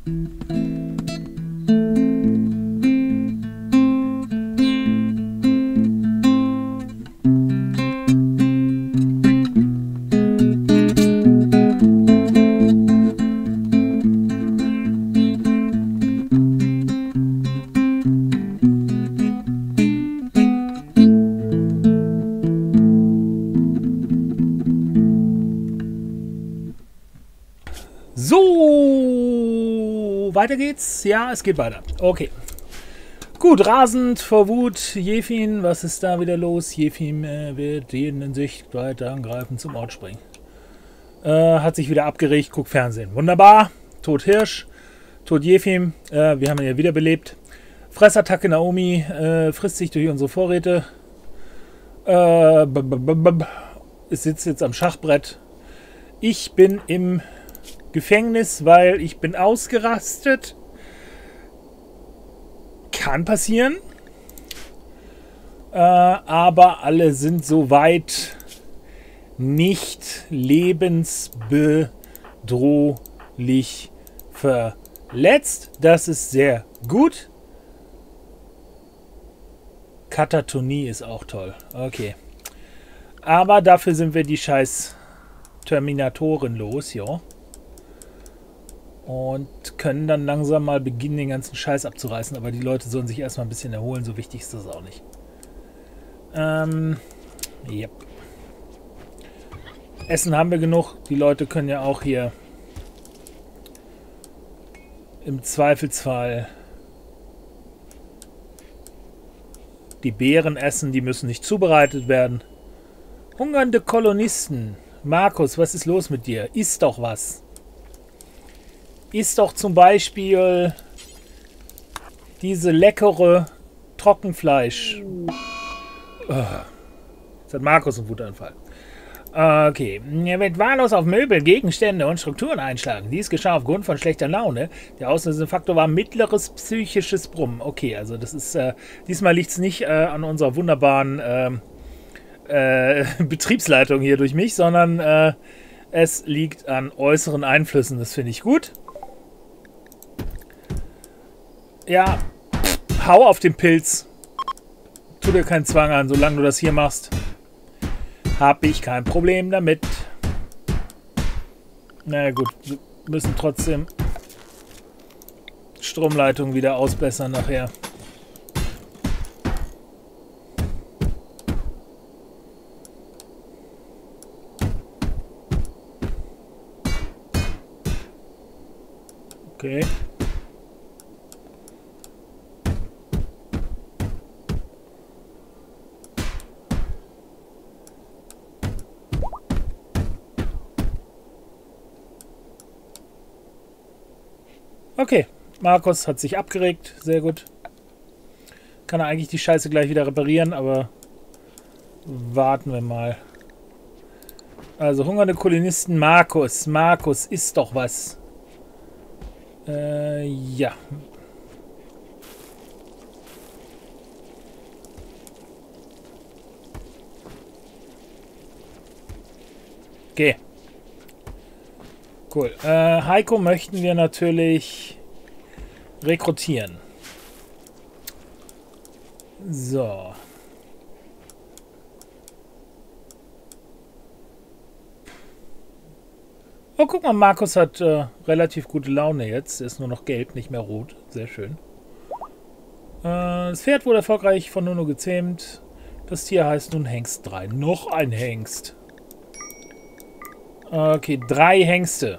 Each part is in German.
So, weiter geht's. Ja, es geht weiter. Okay. Gut, rasend vor Wut. Jefim, was ist da wieder los? Jefim wird jeden in Sichtweite angreifen, zum Ort springen. Hat sich wieder abgeregt, guckt Fernsehen. Wunderbar. Tod Hirsch. Tod Jefim. Wir haben ihn ja wiederbelebt. Fressattacke Naomi. Frisst sich durch unsere Vorräte. Ich sitze jetzt am Schachbrett. Ich bin im Gefängnis, weil ich bin ausgerastet. Kann passieren. Aber alle sind soweit nicht lebensbedrohlich verletzt. Das ist sehr gut. Katatonie ist auch toll. Okay. Aber dafür sind wir die scheiß Terminatoren los, ja. Und können dann langsam mal beginnen, den ganzen Scheiß abzureißen. Aber die Leute sollen sich erstmal ein bisschen erholen. So wichtig ist das auch nicht. Yep. Essen haben wir genug. Die Leute können ja auch hier im Zweifelsfall die Beeren essen. Die müssen nicht zubereitet werden. Hungernde Kolonisten. Markus, was ist los mit dir? Iss doch was. Iss doch zum Beispiel diese leckere Trockenfleisch. Jetzt hat Markus einen Wutanfall. Okay. Er wird wahllos auf Möbel, Gegenstände und Strukturen einschlagen. Dies geschah aufgrund von schlechter Laune. Der auslösende Faktor war mittleres psychisches Brummen. Okay, also das ist diesmal liegt es nicht an unserer wunderbaren Betriebsleitung hier durch mich, sondern es liegt an äußeren Einflüssen. Das finde ich gut. Ja, hau auf den Pilz. Tu dir keinen Zwang an, solange du das hier machst. Habe ich kein Problem damit. Na gut, wir müssen trotzdem Stromleitung wieder ausbessern nachher. Okay. Okay, Markus hat sich abgeregt, sehr gut. Kann er eigentlich die Scheiße gleich wieder reparieren, aber warten wir mal. Also hungernde Kolonisten, Markus. Markus, isst doch was. Ja. Okay. Cool. Heiko möchten wir natürlich rekrutieren. So. Oh, guck mal, Markus hat relativ gute Laune jetzt. Er ist nur noch gelb, nicht mehr rot. Sehr schön. Das Pferd wurde erfolgreich von Nuno gezähmt. Das Tier heißt nun Hengst 3. Noch ein Hengst. Okay, 3 Hengste.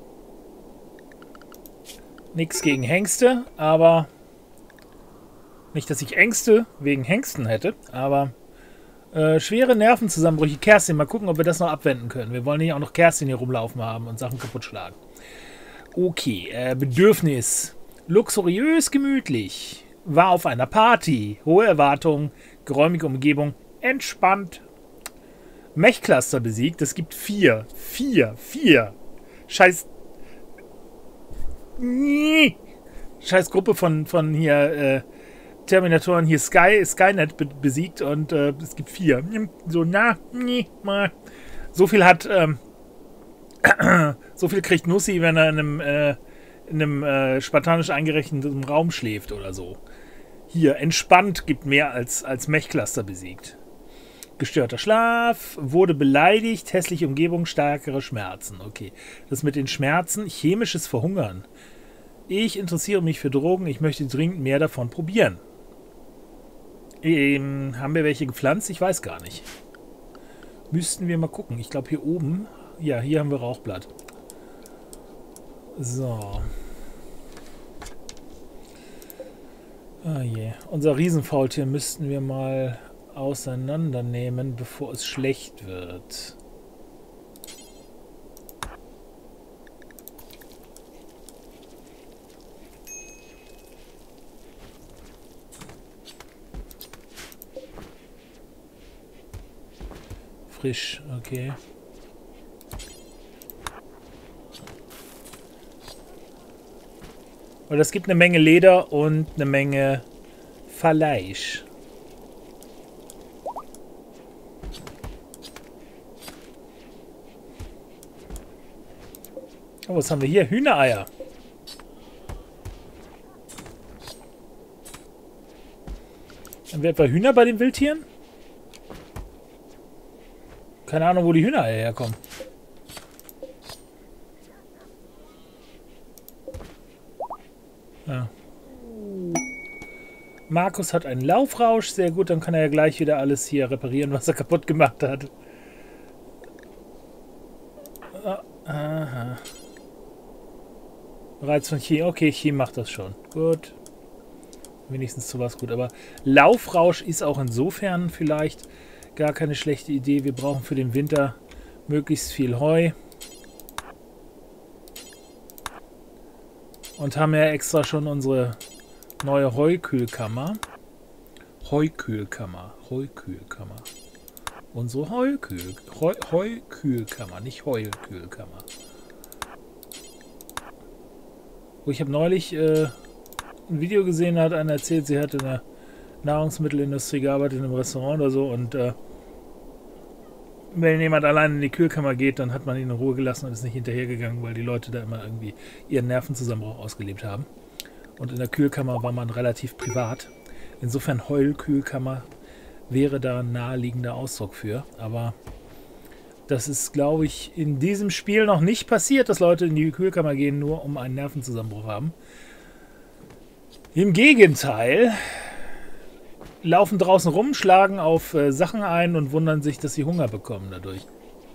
Nix gegen Hengste, aber nicht, dass ich Ängste wegen Hengsten hätte, aber schwere Nervenzusammenbrüche. Kerstin, mal gucken, ob wir das noch abwenden können. Wir wollen nicht auch noch Kerstin hier rumlaufen haben und Sachen kaputt schlagen. Okay, Bedürfnis. Luxuriös, gemütlich. War auf einer Party. Hohe Erwartungen, geräumige Umgebung, entspannt. Mech-Cluster besiegt. Es gibt 4. 4. Scheiß Gruppe von hier Terminatoren hier Skynet besiegt und es gibt 4. So, so viel hat so viel kriegt Nussi, wenn er in einem in einem spartanisch eingerichteten Raum schläft oder so. Hier, entspannt gibt mehr als Mech-Cluster besiegt. Gestörter Schlaf, wurde beleidigt, hässliche Umgebung, stärkere Schmerzen. Okay, das mit den Schmerzen, chemisches Verhungern. Ich interessiere mich für Drogen, ich möchte dringend mehr davon probieren. Haben wir welche gepflanzt? Ich weiß gar nicht. Müssten wir mal gucken. Ich glaube hier oben, ja, hier haben wir Rauchblatt. So. Ah je. Unser Riesenfaultier müssten wir mal auseinandernehmen, bevor es schlecht wird. Frisch, okay. Weil das gibt eine Menge Leder und eine Menge Fleisch. Oh, was haben wir hier? Hühnereier. Haben wir etwa Hühner bei den Wildtieren? Keine Ahnung, wo die Hühnereier herkommen. Ja. Markus hat einen Laufrausch. Sehr gut, dann kann er ja gleich wieder alles hier reparieren, was er kaputt gemacht hat. Aha. Reiz von Chi. Okay, Chi macht das schon. Gut. Wenigstens sowas gut. Aber Laufrausch ist auch insofern vielleicht gar keine schlechte Idee. Wir brauchen für den Winter möglichst viel Heu. Und haben ja extra schon unsere neue Heukühlkammer. Heukühlkammer. Unsere Heukühlkammer, nicht Heukühlkammer. Oh, ich habe neulich ein Video gesehen, da hat einer erzählt, sie hatte in der Nahrungsmittelindustrie gearbeitet, in einem Restaurant oder so. Und wenn jemand allein in die Kühlkammer geht, dann hat man ihn in Ruhe gelassen und ist nicht hinterhergegangen, weil die Leute da immer irgendwie ihren Nervenzusammenbruch ausgelebt haben. Und in der Kühlkammer war man relativ privat. Insofern Heulkühlkammer wäre da ein naheliegender Ausdruck für. Aber das ist, glaube ich, in diesem Spiel noch nicht passiert, dass Leute in die Kühlkammer gehen, nur um einen Nervenzusammenbruch haben. Im Gegenteil, laufen draußen rum, schlagen auf Sachen ein und wundern sich, dass sie Hunger bekommen dadurch.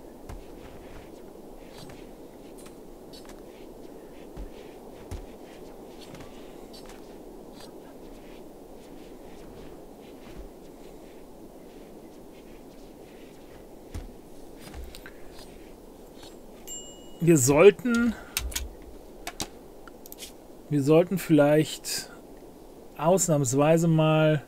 Wir sollten vielleicht ausnahmsweise mal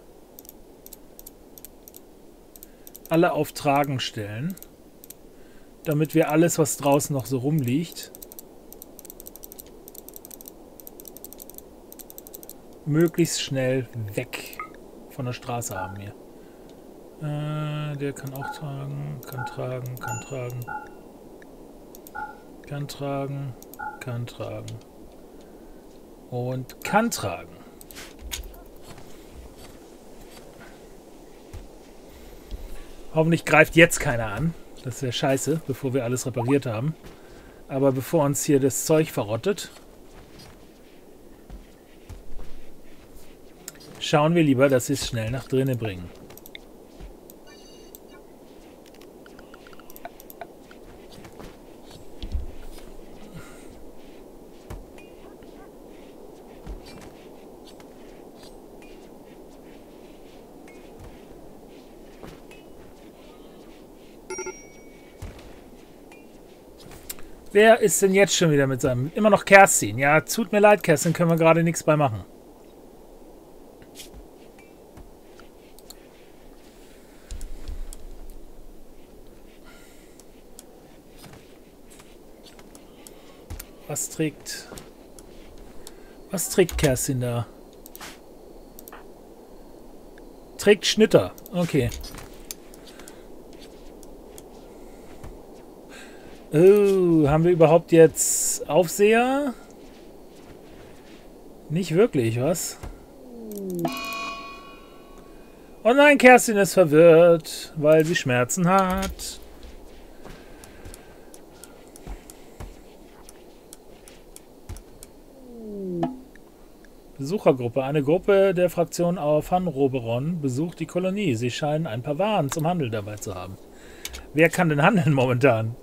alle auf Tragen stellen, damit wir alles, was draußen noch so rumliegt, möglichst schnell weg von der Straße haben hier. Der kann auch tragen, kann tragen, kann tragen. Kann tragen, kann tragen. Und kann tragen. Hoffentlich greift jetzt keiner an. Das wäre scheiße, bevor wir alles repariert haben. Aber bevor uns hier das Zeug verrottet, schauen wir lieber, dass sie es schnell nach drinnen bringen. Wer ist denn jetzt schon wieder mit seinem... Immer noch Kerstin. Ja, tut mir leid, Kerstin, können wir gerade nichts bei machen. Was trägt Kerstin da? Trägt Schnitter. Okay. Oh, haben wir überhaupt jetzt Aufseher? Nicht wirklich, was? Oh nein, Kerstin ist verwirrt, weil sie Schmerzen hat. Besuchergruppe. Eine Gruppe der Fraktion Van Roberon besucht die Kolonie. Sie scheinen ein paar Waren zum Handel dabei zu haben. Wer kann denn handeln momentan?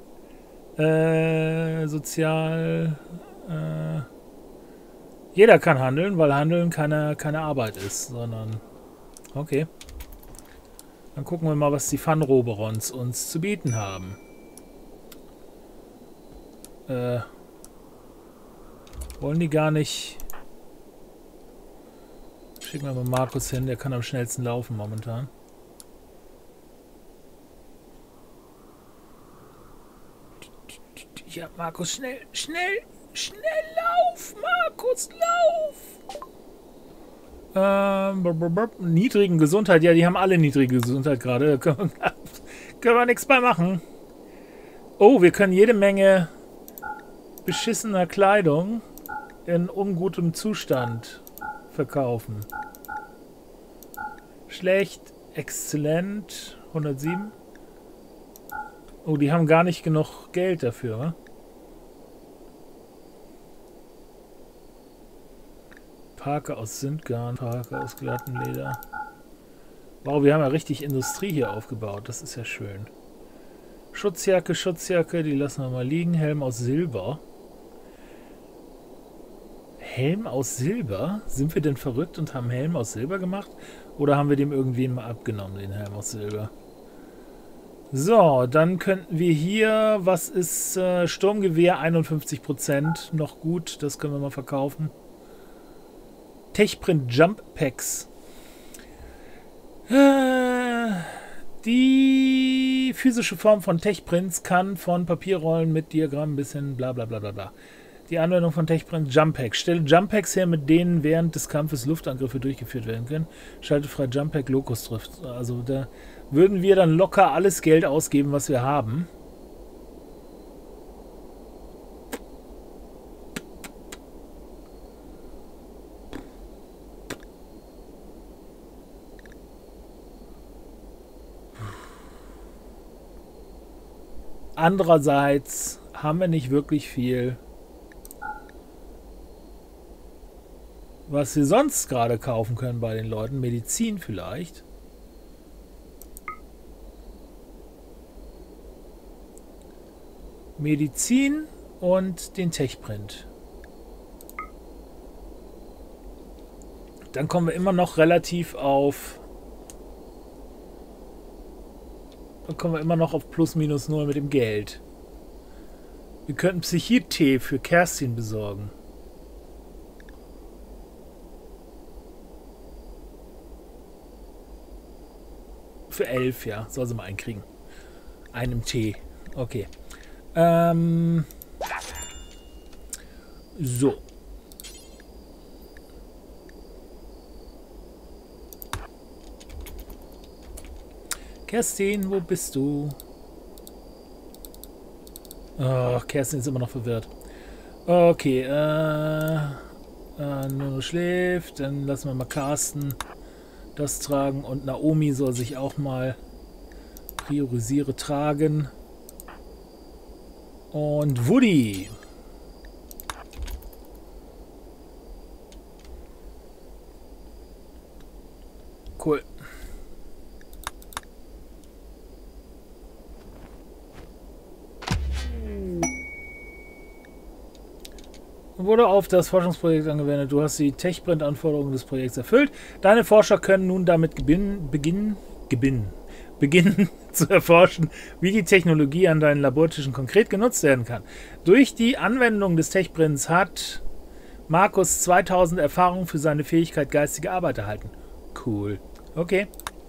Sozial... jeder kann handeln, weil Handeln keine Arbeit ist, sondern... Okay. Dann gucken wir mal, was die Van Roberons uns zu bieten haben. Wollen die gar nicht... Schicken wir mal Markus hin, der kann am schnellsten laufen momentan. Ja, Markus, schnell lauf, Markus, lauf! Niedrigen Gesundheit, ja, die haben alle niedrige Gesundheit gerade. Können wir nichts bei machen. Oh, wir können jede Menge beschissener Kleidung in ungutem Zustand verkaufen. Schlecht, exzellent, 107. Oh, die haben gar nicht genug Geld dafür, wa? Parke aus Sindgarn, Parke aus glattem Leder. Wow, wir haben ja richtig Industrie hier aufgebaut. Das ist ja schön. Schutzjacke, die lassen wir mal liegen. Helm aus Silber. Helm aus Silber? Sind wir denn verrückt und haben Helm aus Silber gemacht? Oder haben wir dem irgendwen mal abgenommen, den Helm aus Silber? So, dann könnten wir hier, was ist Sturmgewehr 51%, noch gut, das können wir mal verkaufen. Techprint Jump Packs. Die physische Form von Techprints kann von Papierrollen mit Diagrammen bis hin bla bla bla bla bla. Die Anwendung von Techprint Jump Packs. Stelle Jump Packs her, mit denen während des Kampfes Luftangriffe durchgeführt werden können. Schalte frei Jump Pack Locust trifft. Also da würden wir dann locker alles Geld ausgeben, was wir haben. Andererseits haben wir nicht wirklich viel, was wir sonst gerade kaufen können bei den Leuten. Medizin vielleicht. Medizin und den Techprint. Dann kommen wir immer noch relativ auf... Dann kommen wir immer noch auf plus minus 0 mit dem Geld. Wir könnten Psychit-Tee für Kerstin besorgen. Für 11, ja. Soll sie mal einkriegen. Einem Tee. Okay. So. Kerstin, wo bist du? Oh, Kerstin ist immer noch verwirrt. Okay, Nuno schläft. Dann lassen wir mal Carsten das tragen. Und Naomi soll sich auch mal priorisiere tragen. Und Woody. Cool. Wurde auf das Forschungsprojekt angewendet. Du hast die Techprint-Anforderungen des Projekts erfüllt. Deine Forscher können nun damit beginnen zu erforschen, wie die Technologie an deinen Labortischen konkret genutzt werden kann. Durch die Anwendung des Techprints hat Markus 2000 Erfahrung für seine Fähigkeit geistige Arbeit erhalten. Cool. Okay.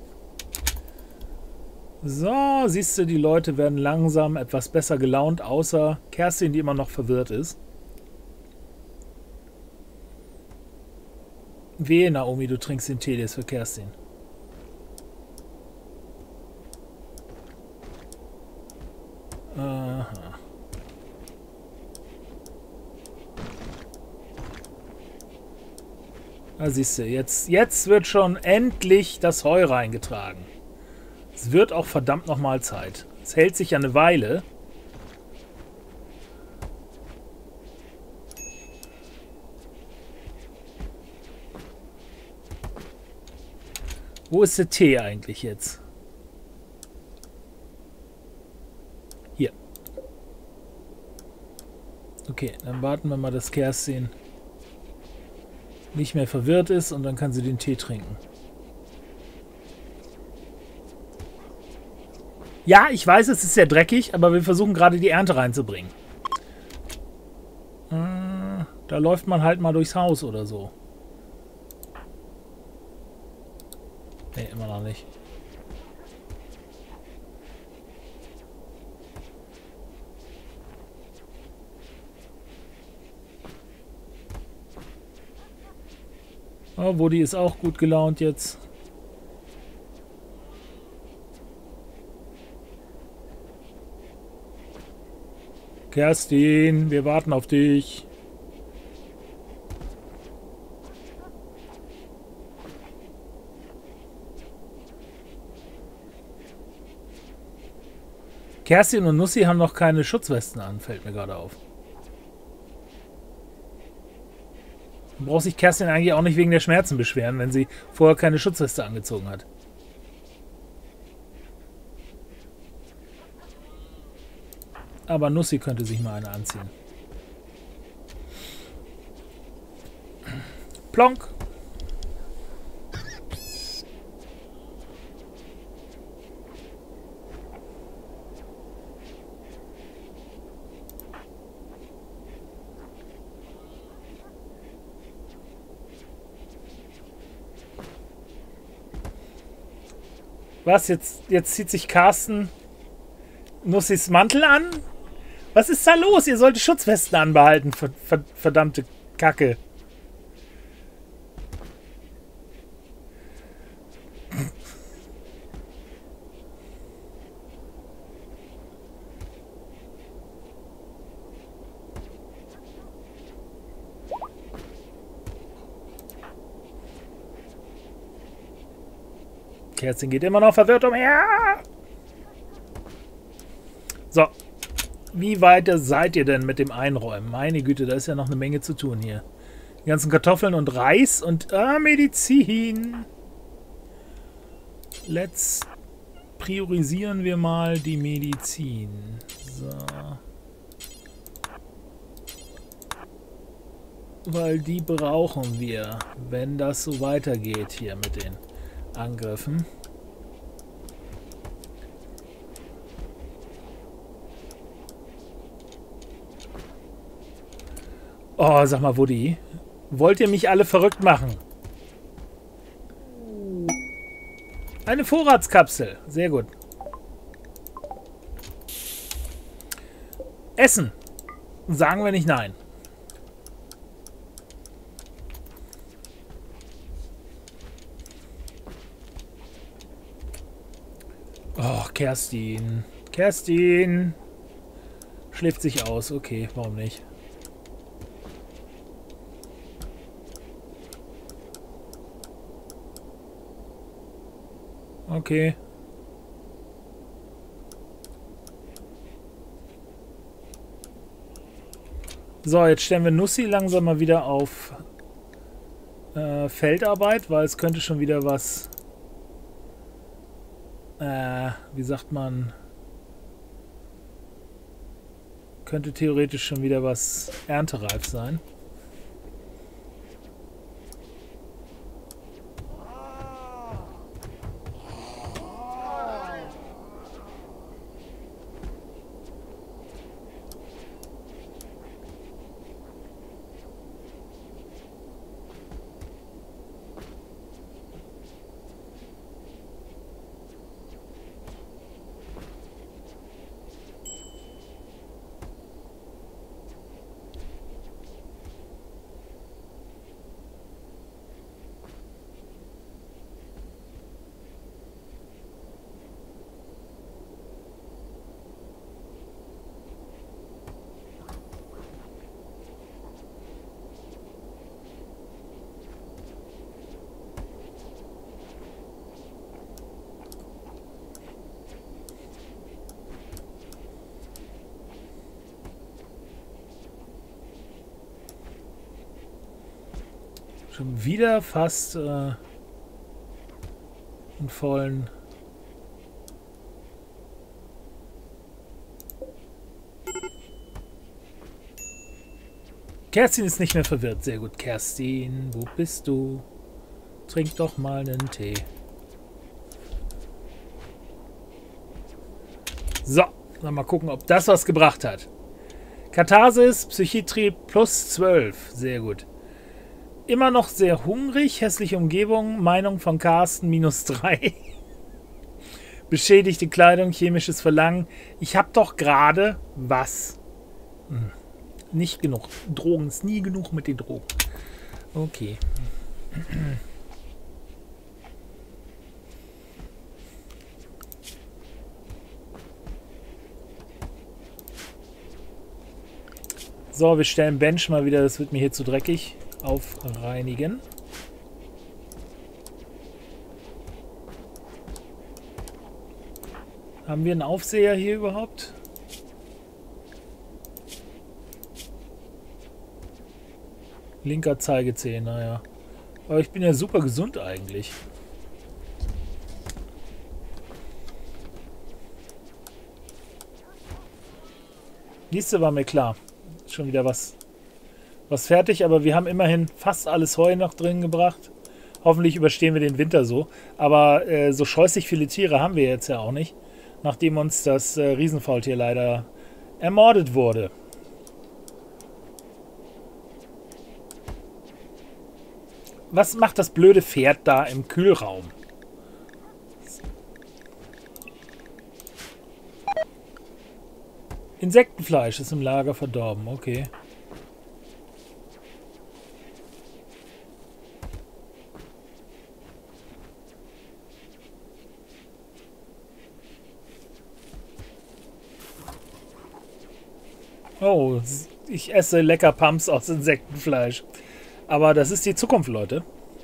So, siehst du, die Leute werden langsam etwas besser gelaunt, außer Kerstin, die immer noch verwirrt ist. Wehe, Naomi, du trinkst den Tee, der ist für Kerstin. Aha. Da siehst du, jetzt wird schon endlich das Heu reingetragen. Es wird auch verdammt nochmal Zeit. Es hält sich ja eine Weile. Wo ist der Tee eigentlich jetzt? Hier. Okay, dann warten wir mal, dass Kerstin nicht mehr verwirrt ist und dann kann sie den Tee trinken. Ja, ich weiß, es ist sehr dreckig, aber wir versuchen gerade die Ernte reinzubringen. Da läuft man halt mal durchs Haus oder so. Nee, immer noch nicht. Oh, Woody ist auch gut gelaunt jetzt. Kerstin, wir warten auf dich. Kerstin und Nussi haben noch keine Schutzwesten an, fällt mir gerade auf. Braucht sich Kerstin eigentlich auch nicht wegen der Schmerzen beschweren, wenn sie vorher keine Schutzweste angezogen hat. Aber Nussi könnte sich mal eine anziehen. Plonk. Was? Jetzt zieht sich Carsten Nussis Mantel an? Was ist da los? Ihr solltet Schutzwesten anbehalten. Verdammte Kacke. Kerstin geht immer noch verwirrt umher. So. Wie weit seid ihr denn mit dem Einräumen? Meine Güte, da ist ja noch eine Menge zu tun hier. Die ganzen Kartoffeln und Reis und Medizin. Let's priorisieren wir mal die Medizin. So. Weil die brauchen wir, wenn das so weitergeht hier mit den Angriffen. Oh, sag mal, Woody. Wollt ihr mich alle verrückt machen? Eine Vorratskapsel. Sehr gut. Essen. Sagen wir nicht nein. Oh, Kerstin. Kerstin. Schläft sich aus. Okay, warum nicht? Okay. So, jetzt stellen wir Nussi langsam mal wieder auf Feldarbeit, weil es könnte schon wieder was... wie sagt man? Könnte theoretisch schon wieder was erntereif sein. Schon wieder fast einen vollen. Kerstin ist nicht mehr verwirrt. Sehr gut. Kerstin, wo bist du? Trink doch mal einen Tee. So, dann mal gucken, ob das was gebracht hat. Katharsis, Psychiatrie plus 12. Sehr gut. Immer noch sehr hungrig. Hässliche Umgebung. Meinung von Carsten minus 3. Beschädigte Kleidung. Chemisches Verlangen. Ich habe doch gerade was. Nicht genug. Drogen ist nie genug mit den Drogen. Okay. So, wir stellen Bench mal wieder. Das wird mir hier zu dreckig. Aufreinigen. Haben wir einen Aufseher hier überhaupt? Linker Zeigezeh, naja. Aber ich bin ja super gesund eigentlich. Nächste war mir klar. Schon wieder was fertig, aber wir haben immerhin fast alles Heu noch drin gebracht. Hoffentlich überstehen wir den Winter so. Aber so scheußlich viele Tiere haben wir jetzt ja auch nicht, nachdem uns das Riesenfaultier leider ermordet wurde. Was macht das blöde Pferd da im Kühlraum? Insektenfleisch ist im Lager verdorben, okay. Oh, ich esse lecker Pumps aus Insektenfleisch. Aber das ist die Zukunft, Leute.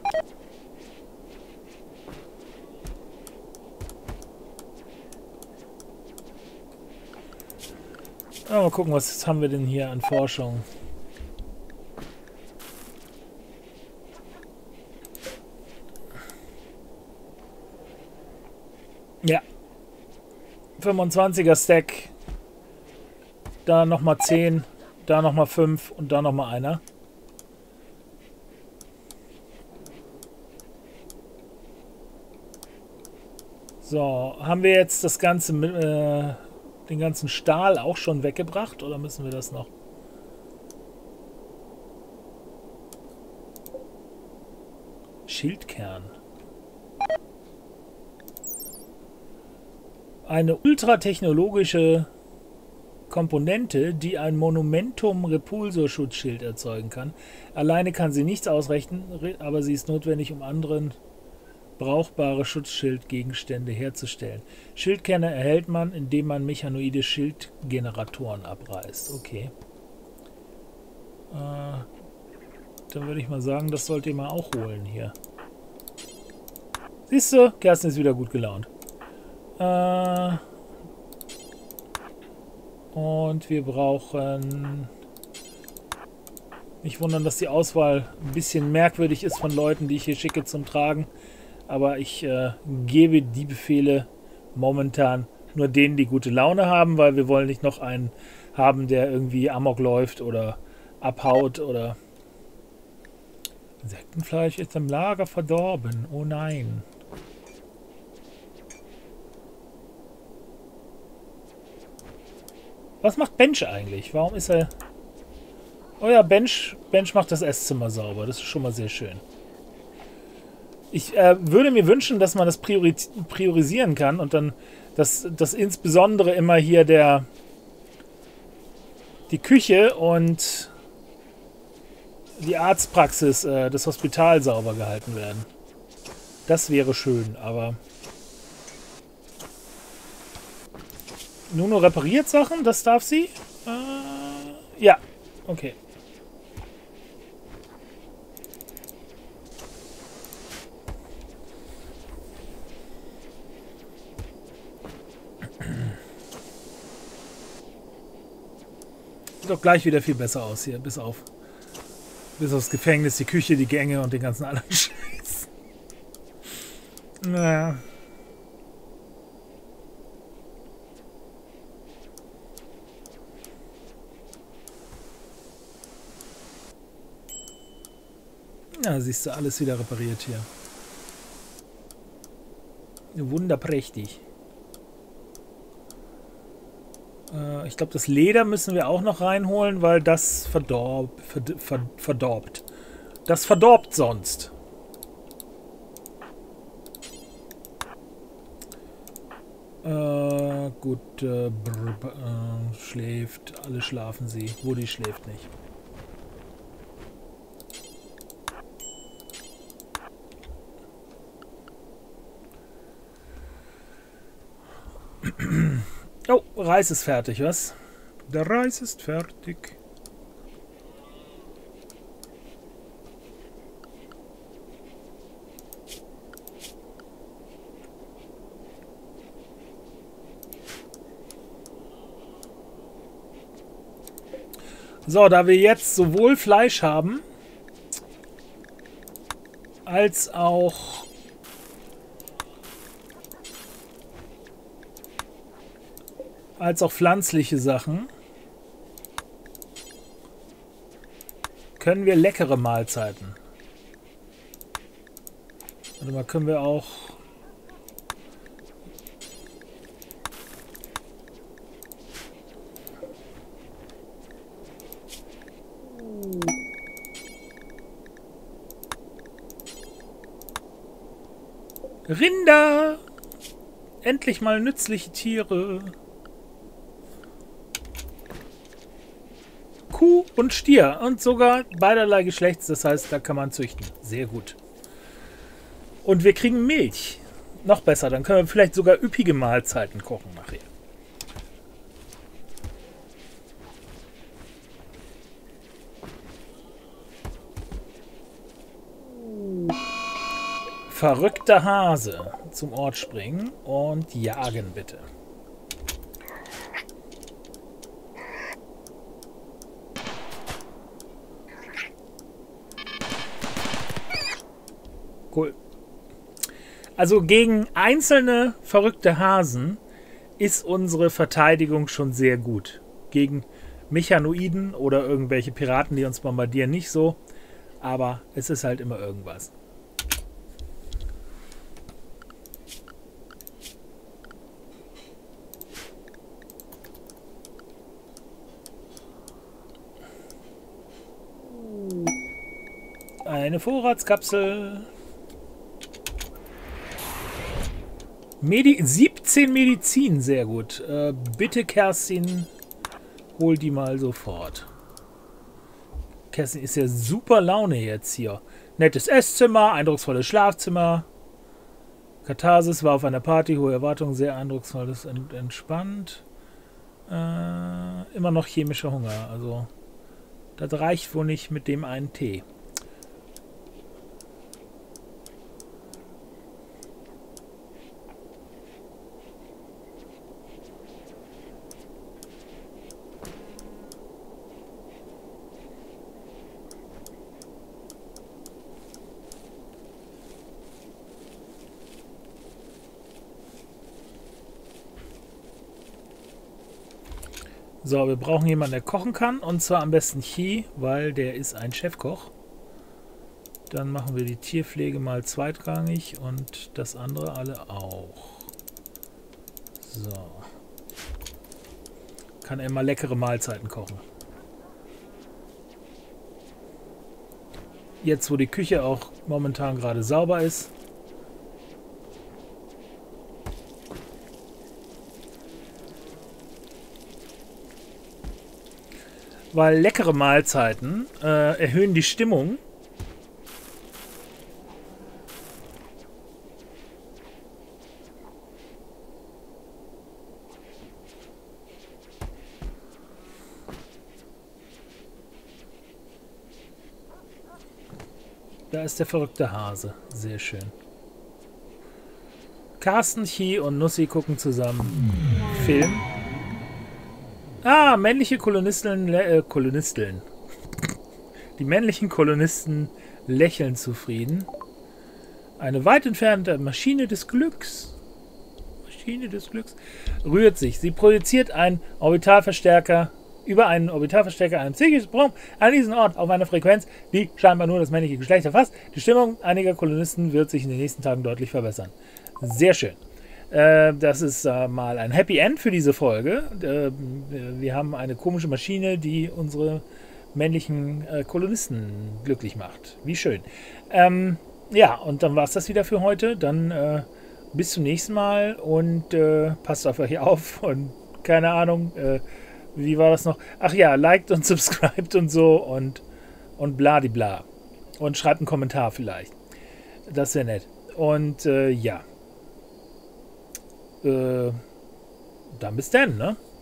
Mal gucken, was haben wir denn hier an Forschung. Ja. 25er Stack. Da nochmal 10. Da nochmal 5. Und da nochmal einer. So, haben wir jetzt das Ganze mit, den ganzen Stahl auch schon weggebracht oder müssen wir das noch? Schildkern. Eine ultratechnologische Komponente, die ein Monumentum-Repulsor-Schutzschild erzeugen kann. Alleine kann sie nichts ausrichten, aber sie ist notwendig, um anderen brauchbare Schutzschildgegenstände herzustellen. Schildkerne erhält man, indem man mechanoide Schildgeneratoren abreißt. Okay. Dann würde ich mal sagen, das sollt ihr mal auch holen hier. Siehst du, Kerstin ist wieder gut gelaunt. Und wir brauchen... Nicht wundern, dass die Auswahl ein bisschen merkwürdig ist von Leuten, die ich hier schicke zum Tragen. Aber ich gebe die Befehle momentan nur denen, die gute Laune haben, weil wir wollen nicht noch einen haben, der irgendwie Amok läuft oder abhaut oder... Insektenfleisch ist im Lager verdorben. Oh nein. Was macht Bench eigentlich? Warum ist er... Oh ja, Bench macht das Esszimmer sauber. Das ist schon mal sehr schön. Ich würde mir wünschen, dass man das priorisieren kann und dann, dass insbesondere immer hier die Küche und die Arztpraxis, das Hospital sauber gehalten werden. Das wäre schön, aber... Nuno repariert Sachen, das darf sie? Ja, okay. Sieht doch gleich wieder viel besser aus hier, bis auf Bis aufs Gefängnis, die Küche, die Gänge und den ganzen anderen Scheiß. Naja. Ja, siehst du, alles wieder repariert hier. Wunderprächtig. Ich glaube, das Leder müssen wir auch noch reinholen, weil das verdorbt. Das verdorbt sonst. Gut, schläft. Alle schlafen sie. Woody schläft nicht. Oh, Reis ist fertig, was? Der Reis ist fertig. So, da wir jetzt sowohl Fleisch haben, als auch pflanzliche Sachen, können wir leckere Mahlzeiten. Warte mal, können wir auch... Rinder! Endlich mal nützliche Tiere. Kuh und Stier. Und sogar beiderlei Geschlechts. Das heißt, da kann man züchten. Sehr gut. Und wir kriegen Milch. Noch besser. Dann können wir vielleicht sogar üppige Mahlzeiten kochen nachher. Verrückter Hase. Zum Ort springen und jagen, bitte. Cool. Also gegen einzelne verrückte Hasen ist unsere Verteidigung schon sehr gut. Gegen Mechanoiden oder irgendwelche Piraten, die uns bombardieren, nicht so. Aber es ist halt immer irgendwas. Eine Vorratskapsel. 17 Medizin, sehr gut. Bitte, Kerstin, hol die mal sofort. Kerstin ist ja super Laune jetzt hier. Nettes Esszimmer, eindrucksvolles Schlafzimmer. Katharsis war auf einer Party, hohe Erwartungen, sehr eindrucksvolles und entspannt. Immer noch chemischer Hunger, also das reicht wohl nicht mit dem einen Tee. So, wir brauchen jemanden, der kochen kann. Und zwar am besten Chi, weil der ist ein Chefkoch. Dann machen wir die Tierpflege mal zweitrangig und das andere alle auch. So. Kann er mal leckere Mahlzeiten kochen. Jetzt, wo die Küche auch momentan gerade sauber ist. Weil leckere Mahlzeiten erhöhen die Stimmung. Da ist der verrückte Hase. Sehr schön. Carsten, Chi und Nussi gucken zusammen Film. Ah, männliche Kolonisteln. Die männlichen Kolonisten lächeln zufrieden. Eine weit entfernte Maschine des Glücks. Maschine des Glücks rührt sich. Sie projiziert einen Orbitalverstärker über einen Orbitalverstärker einen psychischen Sprung an diesen Ort auf einer Frequenz, die scheinbar nur das männliche Geschlecht erfasst. Die Stimmung einiger Kolonisten wird sich in den nächsten Tagen deutlich verbessern. Sehr schön. Das ist mal ein Happy End für diese Folge. Wir haben eine komische Maschine, die unsere männlichen Kolonisten glücklich macht. Wie schön. Ja, und dann war es das wieder für heute. Dann bis zum nächsten Mal und passt auf euch auf und keine Ahnung, wie war das noch? Ach ja, liked und subscribed und so und bladibla. Und schreibt einen Kommentar vielleicht. Das wäre nett. Und ja. Dann bis dann, ne?